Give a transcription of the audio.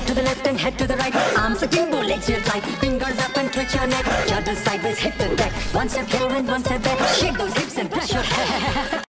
to the left and head to the right. Arms akimbo, legs real tight. Fingers up and twitch your neck. Judges sideways, hit the deck. One step here and one step back. Shake those hips and brush your hair.